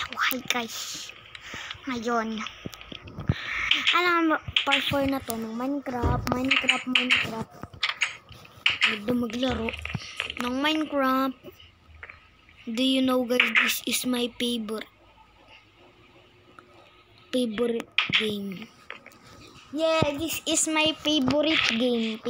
Hi guys. Ngayon, alam mo, part 4 na to ng Minecraft. Ganda maglaro ng Minecraft. Do you know guys, this is my favorite game. Yeah, this is my favorite game.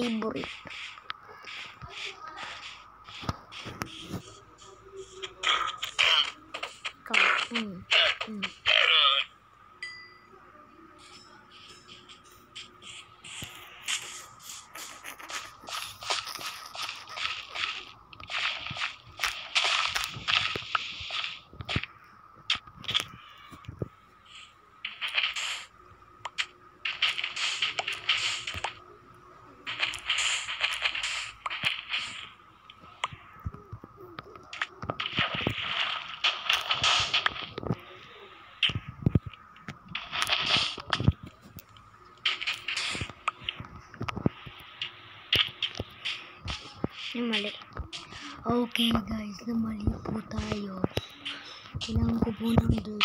Mali. Okay guys, namali po tayo. Kailangan ko po ng dirt.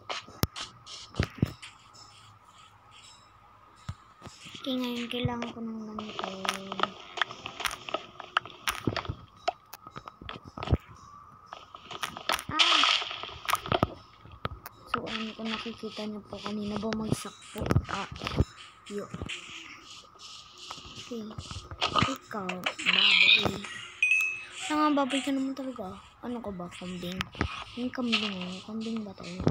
Okay, ngayon kailangan ko ng ganito. So, kung nakikita niyo po kanina bumagsak po. Yo. Okay. Ikaw, baboy. Baboy ka naman talaga. Ano ka ba, kambing? Yung kambing, kambing ba tayo?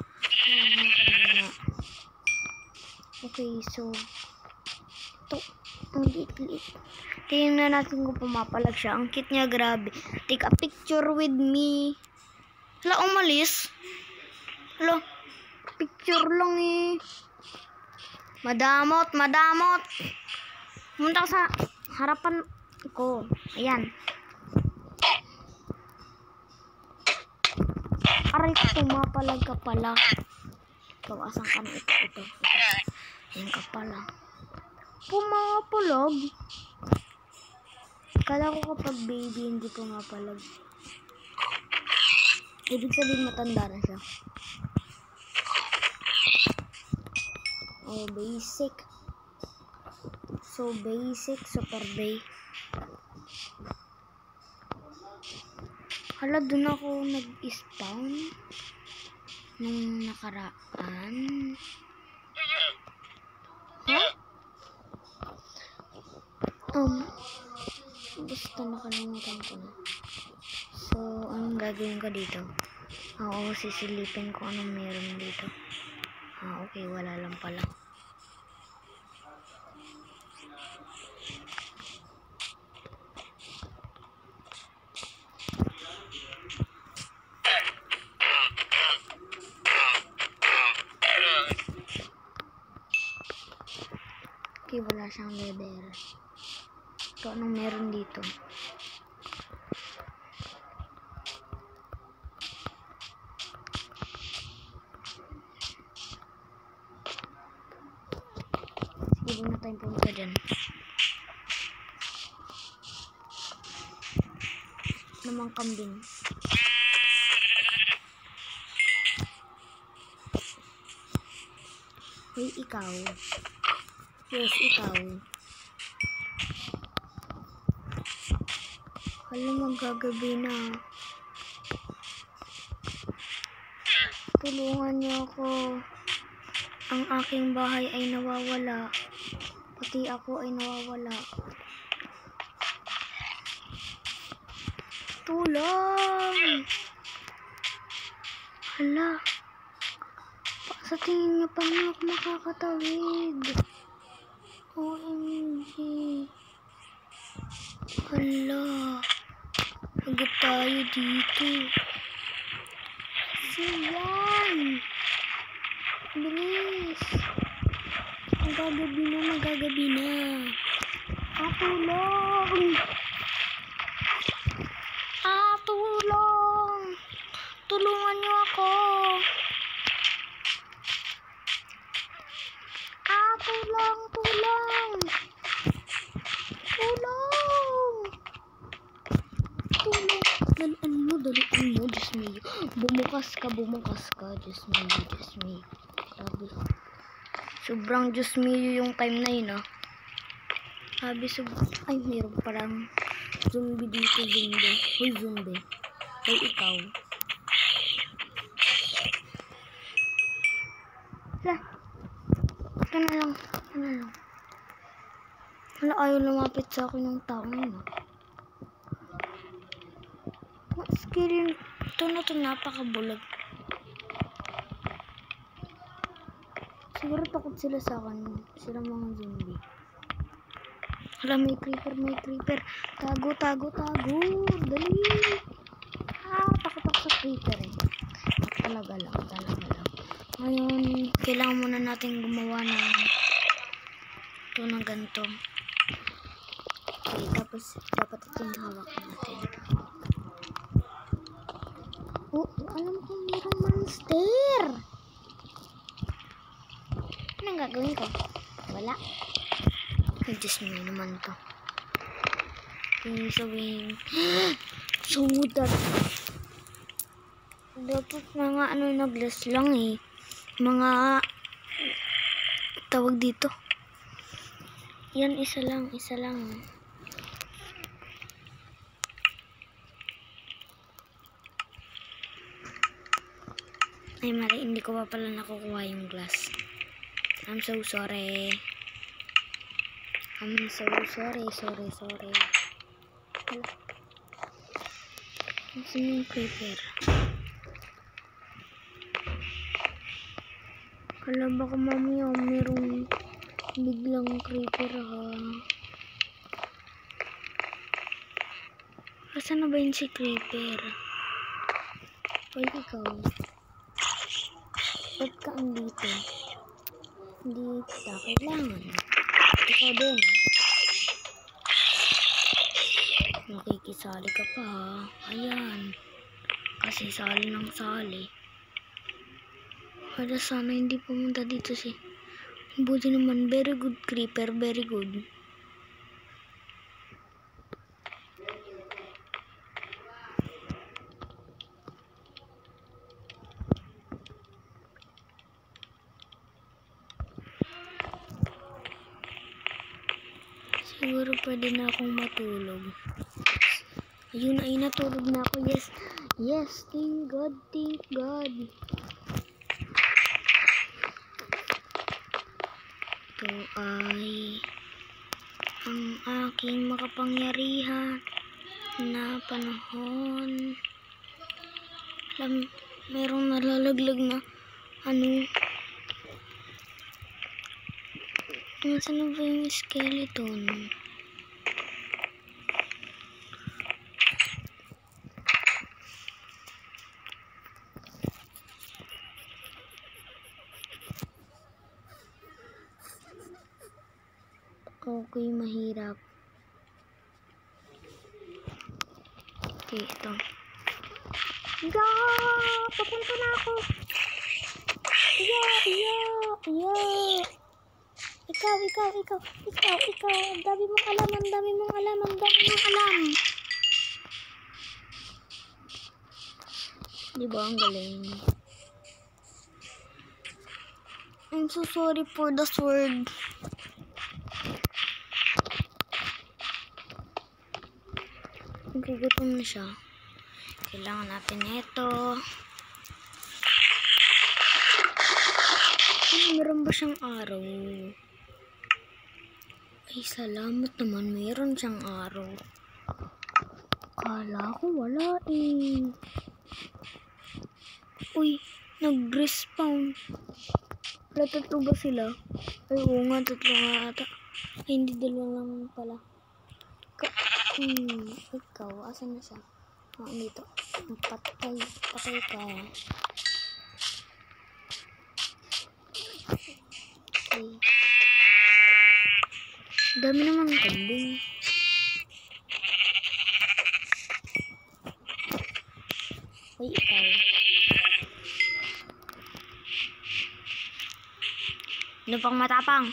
Okay, so ito, ang liit. Tingnan natin kung pumapalag siya. Ang cute niya, grabe. Take a picture with me. Hala, umalis. Hala, picture lang eh. Madamot. Pumunta ka sa harapan ko. Ayan. Aray ko, pumapalag ka pala. Ito, asan ka na? Ito. Ayan ka pala. Pumapalag. Kala ko kapag baby, hindi pumapalag. Ibig sabihin matanda na siya. Oh, basic. So basic, super bay. Hala, dun ako nag-spawn nung nakaraan. Basta nakalimutan ko na. So, anong gagawin ko dito? Oo, sisilipin ko anong meron dito. Okay, wala lang pala. Okay, wala siyang leather. So, anong meron dito? Sige, huwag na tayong pumunta dyan. Namang kambing. Hey, ikaw. Yes, ikaw. Hala, magagabi na. Tulungan niyo ako. Ang aking bahay ay nawawala. Pati ako ay nawawala. Tulong! Hala. Sa tingin niyo, paano ako makakatawid? OMG. Hala. Agad tayo dito. Siyan. Bilis. Magagabi na. Tulong. Tulong. Tulungan niyo ako. Tulong. dalian mo, Diyos me. Bumukas ka, Diyos me. Grabe. Sobrang Diyos me yung time na yun, ah. Sabi, ay, mayroon parang zombie dito, zombie. Hoy, zombie. Hoy, ikaw. Ito na lang. Wala, ayaw lumapit sa akin ng tao ngayon. Scary. Ito na ito, napakabulag. Siguro takot sila sa akin. Sila mga zombie. Hala, may creeper. Tago. Dali. Takot ako sa creeper eh. Talaga lang. Ngayon, kailangan muna natin gumawa ng ito na ganito. Okay, tapos dapat itong hawak natin. Oh, alam ko mayroong monster. Anong gagawin ko? Wala. Ay, Diyos mo naman to. Okay, so that dapat mga naglas lang eh. Mga tawag dito. Yan, isa lang. Ay, mali, hindi ko pa pala nakukuha yung glass. I'm so sorry. Sorry. Hala. Saan yung creeper? Hala, baka mamaya mayroong biglang creeper ha. Asan na ba yun si creeper? Uy, ikaw. Ba't ka andito? Hindi kita kailangan. Ikaw din. Nakikisali ka pa ha. Ayan. Kasi sali ng sali. Para sana hindi pumunta dito si. Buti naman. Very good creeper. Very good. Siguro pwede na akong matulog. Ayun, ay natulog na ako. Yes, thank God. Ito ay ang aking makapangyarihan na panahon. Merong nalalaglag na saan na ba yung skeleton? Okay, mahirap. Okay, ito. Papunta na ako. Ikaw. Ang dami mong alam. Diba, ang galing. I'm so sorry for the sword. Gugutom na siya. Kailangan natin ito. Meron ba siyang araw? Ay, salamat naman. Meron siyang araw. Kala ko wala eh. Uy, nag-respawn. Wala, tatlo ba sila? Ay, oo nga, tatlo nga ata. Ay, hindi, dalawa lang pala. Ikaw, asan na siya? Dito. Patay ka. Okay. Dami naman kambing. Ay, ikaw. Ano pang matapang?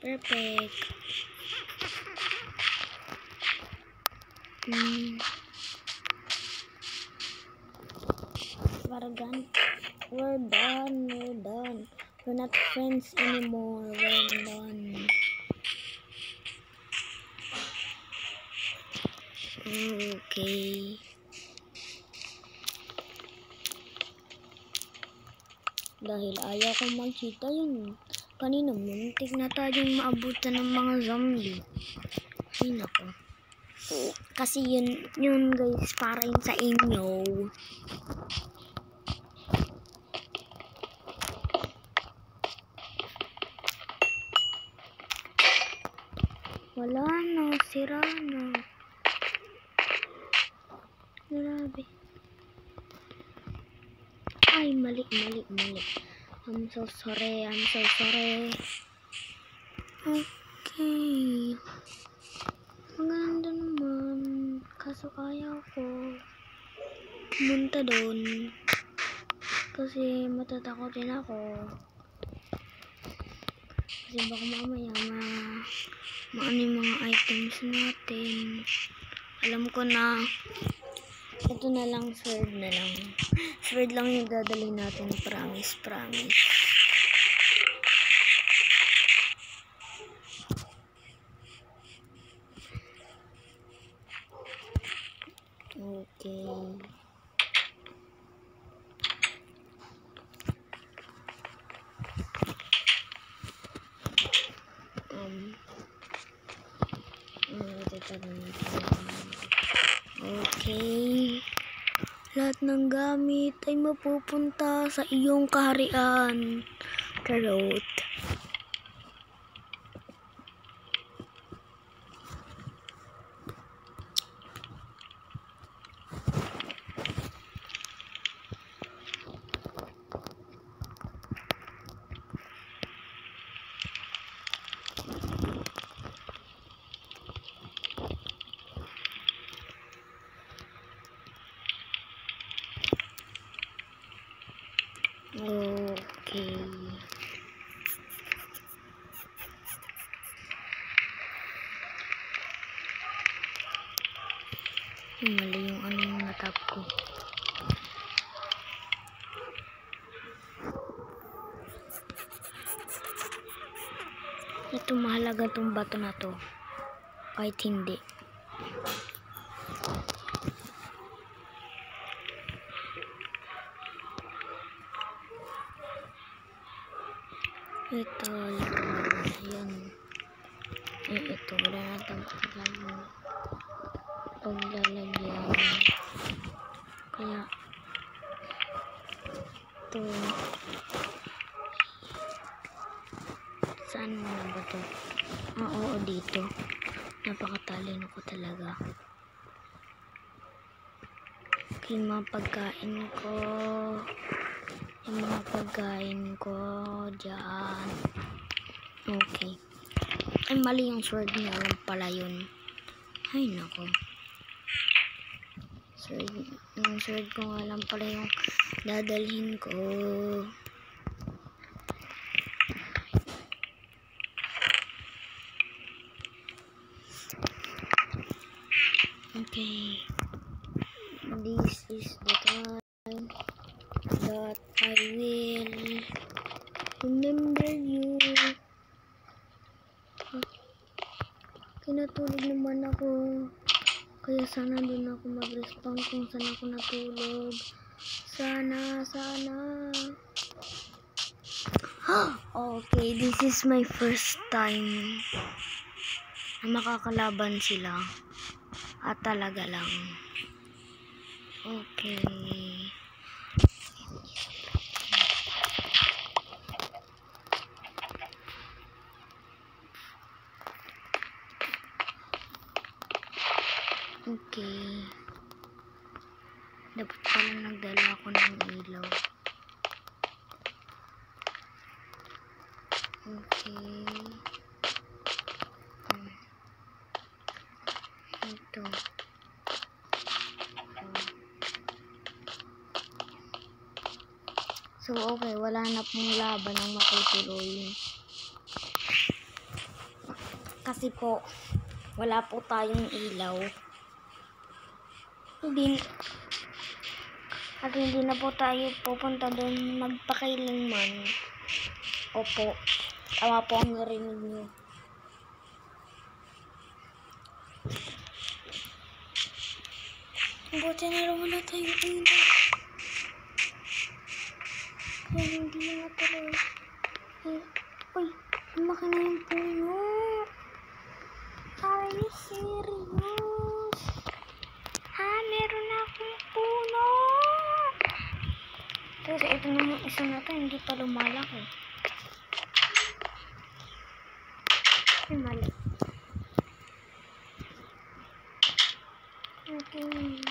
Perfect. We're done. We're not friends anymore. We're done. Okay. Dahil ayaw kong magkita yun. Kanina muntik na tayong maabutan ng mga zombie. Ay nako. Kasi yun guys, para yun sa inyo. Wala na, sira na. Grabe. Ay, mali. I'm so sorry. Okay. Maganda naman. Kaso ayaw ko pumunta doon. Kasi matatakotin ako. Kasi baka mamaya maano yung mga items natin. Alam ko na. Ito na lang, sword na lang. Sword lang yung dadalhin natin. Promise. Okay. Okay. Lahat ng gamit ay mapupunta sa iyong kaharian. Charot. Okay. Mali yung yung natap ko. Ito mahalaga tong bato na to. Kahit hindi. Ito. Yan. Ito. Wala natin paglalagyan. Kaya ito. Saan na ba ito? Oo, dito. Napakatalino ko talaga. Okay, mga pagkain ko. Yung mga pagkain ko dyan. Okay. Ay, mali yung sword niya. Alam pala yun. Ay, nako. Yung sword ko alam pala yung dadalhin ko. Okay. This is the time that I will remember you. Kinatulog naman ako. Kaya sana doon ako mag-respawn kung saan ako natulog. Sana. Okay, this is my first time na makakalaban sila. At talaga lang. Okay. Okay. Dapat pala nagdala ako ng ilaw. Okay. Ito. So, okay. Wala na pong laban ang matutuloy. Kasi po, wala po tayong ilaw. Hindi na po tayo pupunta doon magpakailanman. Opo, tama po ang narinig niyo. Buti na lang wala tayong ilaw. Kaya hindi na tuloy. Uy, lumaki na yung puno. Are you serious? Meron na akong puno. Kasi ito naman isa na to, hindi pa lumalaki. Ay, mali. Okay.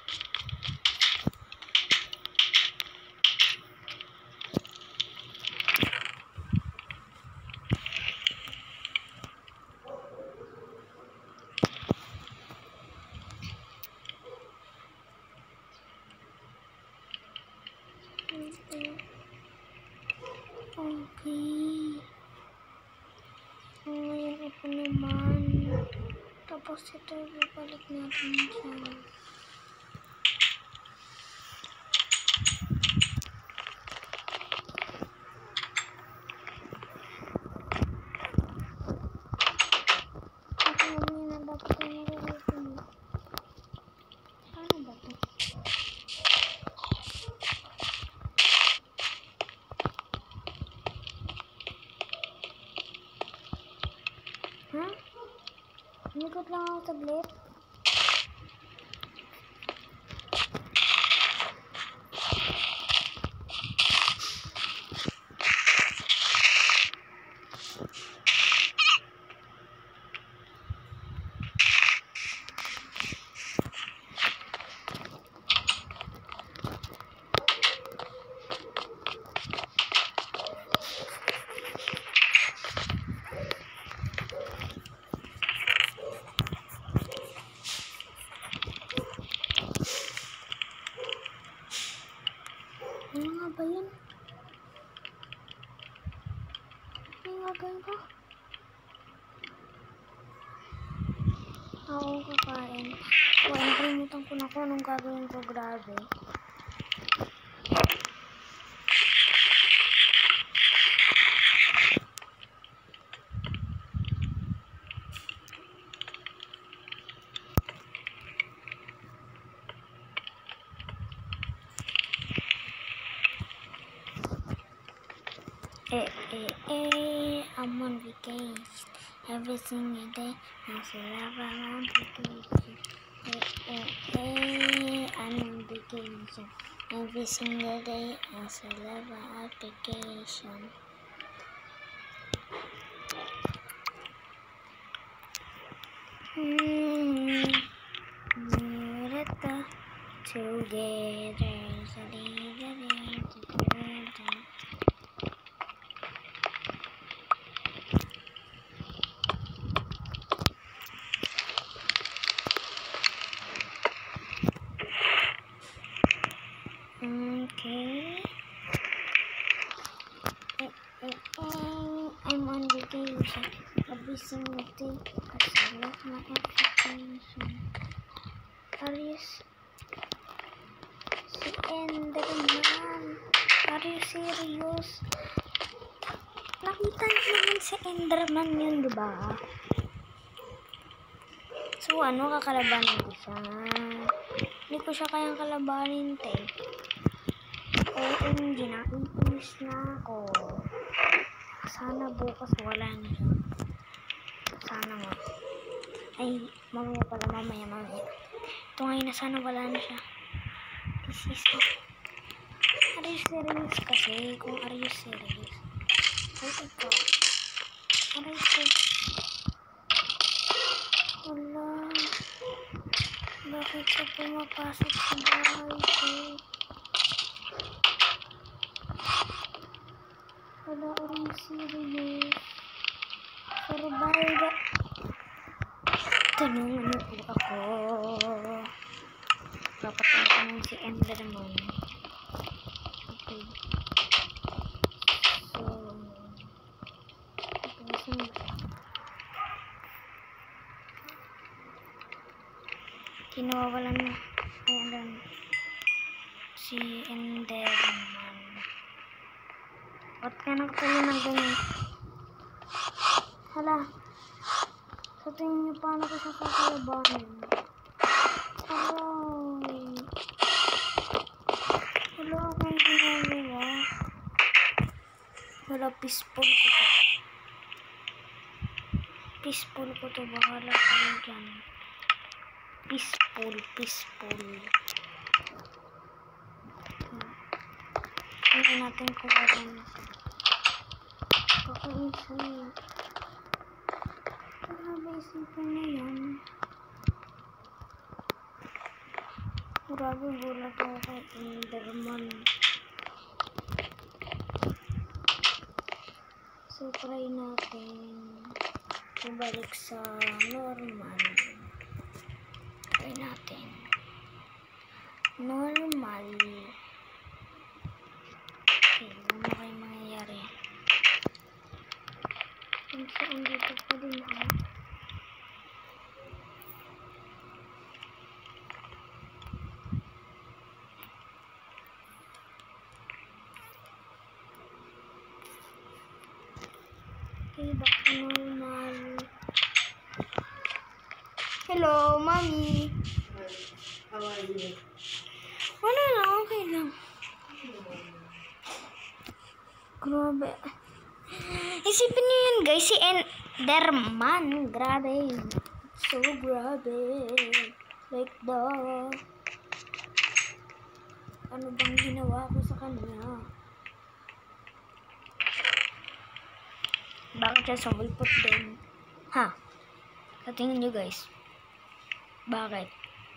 Okay. Ngayon ito naman. Tapos ito, ibabalik natin siya. Ito naman na dapat yung nalilito mo. Ano ba ito? Ha? Ikot lang ako saglit. Ano nga ba yun? Ano nga gawin ko? Ako kakain. Nakalimutan ko na kung anong gagawin ko. Grabe. I'm on vacation. Every single day, I still love I'm on vacation. I'm on vacation. Every single day, I still love on vacation. Together, okay. I'm on vacation. Every single day, because I love my application. Are you si Enderman? Are you serious? Nakita niyo naman si Enderman yun, diba? So, kakalabanin ko siya. Hindi ko siya kayang kalabanin, te. OMG, naiinis na ako. Sana bukas wala na siya. Sana nga. Ay, mamaya. Ito ngayon na sana wala na siya. This is it. Are you serious kasi? Kung are you serious? Ay, ikaw. Are you serious? Wala. Bakit siya pumapasok sa bahay ko? Wala akong serious. Survive. Tanungan mo po ako. Papatanong si Enderman. Okay. So, Sinawawalan mo. Ayan doon. Si Enderman. Ba't ka nakatali ng ganyan? Hala. Sa tingin niyo paano ko siya kakalabanin? Aray. Wala akong ginagawa. Wala, peaceful ko to. Peaceful ko to. Bahala kayo dyan. Peaceful. Hindi natin kuwaran. Kakaisip. Grabe isipin na yan. Grabe gulat ako kay Enderman. So try natin bumalik sa normal. Try natin. Normal. Okay, ano kayo mangyayari? Kung saan dito pa din ako. Okay, back to normal. Hello, mommy. How are you? Wala lang, okay lang. Grabe. Isipin niyo yun, guys. Si Enderman. Grabe. So grabe. Like the... Ano bang ginawa ko sa kanya? Bakit siya sumulpot din? Ha? Sa tingin niyo, guys. Bakit?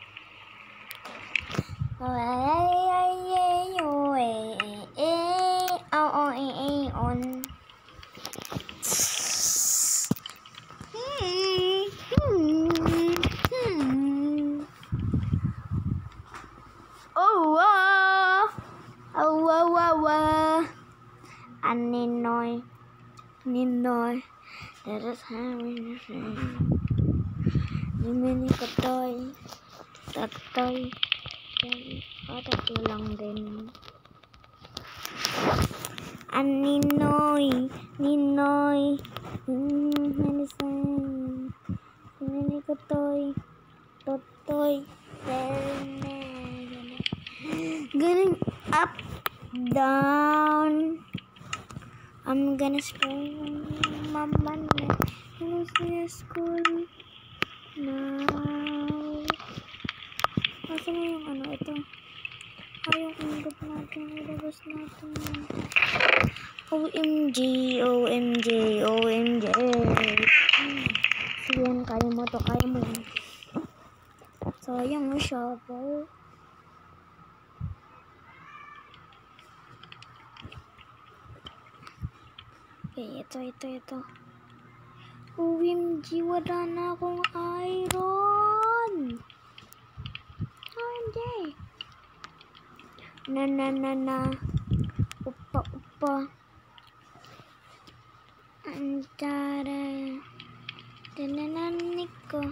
Ninoy, that is having the same. Nimini katoy, tatoy, tatlo lang din. Ninoy, nimini katoy, totoy, ganun, up, down. I'm gonna spend mama na school now. Asa na yung ano ito? Ayaw kong gap natin. Ilabas natin. OMG. Yan, kaya mo to. Kaya mo yan. Sayang mo siya po. Okay, ito. OMG, wala na akong iron. OMG. Na. Upa. Antara. Tananan, Nico.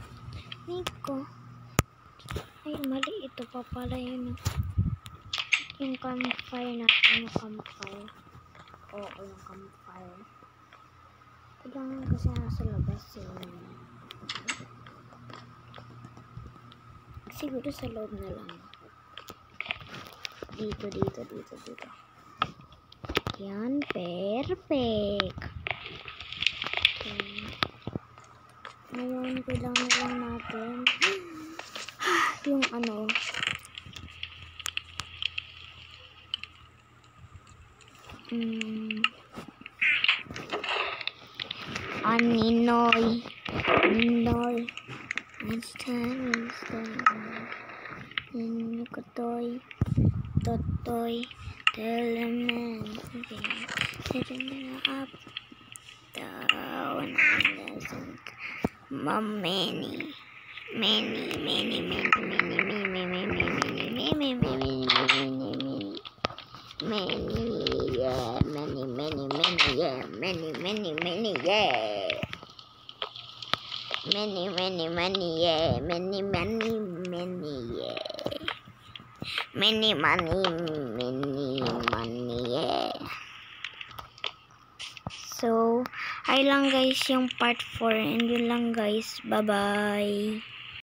Ay, mali ito pa pala yun. Yung campfire natin, yung campfire. Oo, yung campfire. Kailangan kasi nasa labas yun. Siguro sa loob na lang. Dito. Yan, perfect. Okay. Ngayon, kailangan lang natin yung ano. Ninoy. Kotoy. Totoy. Teleman. Okay. Setting it up. Down. Many. Many, many, many, yeah. Many, many, many, yeah. Many money, yeah. So, ay lang guys yung part 4. And yun lang guys. Bye-bye.